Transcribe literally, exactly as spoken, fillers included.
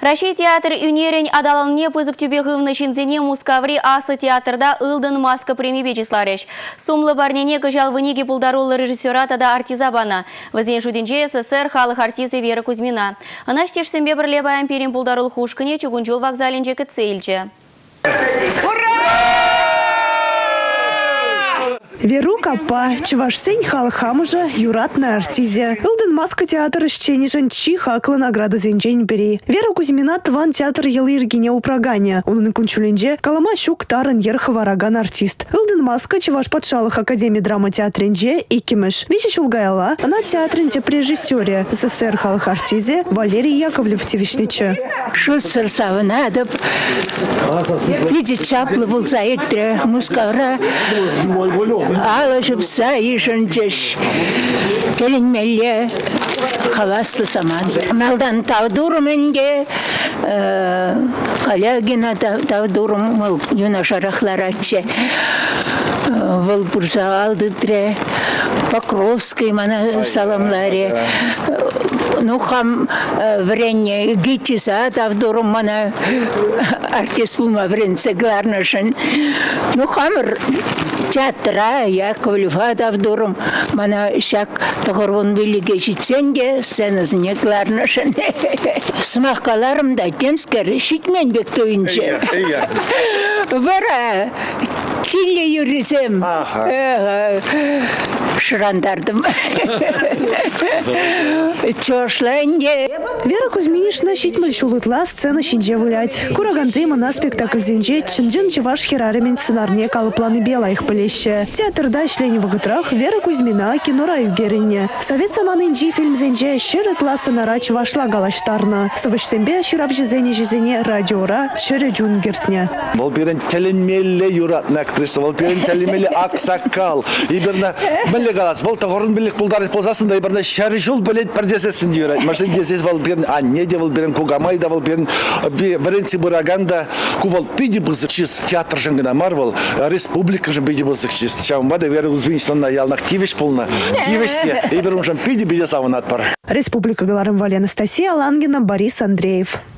Россия театр юнерень адаланне пызык тюбегывны шинзене мускаври аслы театрда ылдын маска премии бечислареш. Сумлы барнене кыжал вынеги пулдарулы режиссерата да артизабана. Вазен шуденже СССР халық артизы Вера Кузьмина. Она штешсембе бірлебаям перем пулдарул хушкыне чугунчул вокзаленже кыцейльче. Веру капа, чывашсень халхамыжа юратна артизе. Илден маска театр ищени женчи хакла награда зенчень бери. Вера Кузьмина тван театр елы иргине упрагания. Он кунчуленже калама щук таран ерховараган артист. Илден маска чываш патшалых академии драма театренже и кимеш. Вещи шулгаяла, она театренте прежиссере СССР халых артизе Валерий Яковлев тевишличе. Шуссер савнадып, видит чаплы был заиртре мускара. Алышып сайышын жеш, келінмелі хавасты саман. Малдан тавдурым өнге, Калягина тавдурым мыл юнашарахлар атче. Выл бурса алды дре, Покровский мана саламларе. Ну хам вренне гитчиса тавдурым мана артист булма вренце гларнашын. Ну хам театра Яковлев тавдурым мана шак тағырвын биліге жетсенге сценазыне гларнашын. Смаққаларым да темскер шитмен бек тойынче. Вара тиле юрисем шырандардым. Чошланге. Вера Кузьминишна щитмаль шулытла сцена шинже вылять. Кураганзейма на спектакль зенже чынжын чываш хераремен сценарне калыпланы бела их полеще. Театрда члени вагытрах Вера Кузьмина кинора югеринне. Совет саманынжи фильм зенже шерытла сценара чывашла галаштарна. Сывышсембе ширавжи зене жезене радиора чыры джунгертне. Волберен теленмелле юратна актриса, волберен теленмелле аксакал. Иберна мелле галас, волта горын билик пулдарит позасында иберна шаржул билет пердесесин юрат. Машин десес волберен анне де волберен кугамай да волберен варенци бураганда кувал пиди бызыкчис театр жангына марвал республика же биди бызыкчис. Шамбада Вера Кузьминишна ялнак тивиш полна. Тивиште иберун жан пиди биде саванат пар. Республика Галарым Вали Анастасия Лангина, Борис Андреев.